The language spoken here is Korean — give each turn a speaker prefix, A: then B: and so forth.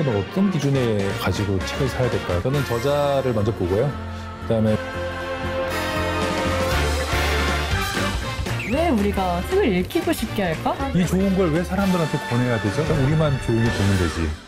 A: 사람들은 어떤 기준에 가지고 책을 사야 될까요? 저는 저자를 먼저 보고요. 그다음에
B: 왜 우리가 책을 읽히고 싶게 할까?
A: 이 좋은 걸 왜 사람들한테 권해야 되죠? 우리만 조용히 보면 되지.